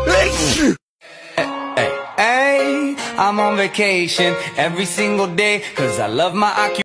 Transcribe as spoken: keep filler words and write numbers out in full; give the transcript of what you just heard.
Hey, hey, I'm on vacation every single day, cause I love my occupation.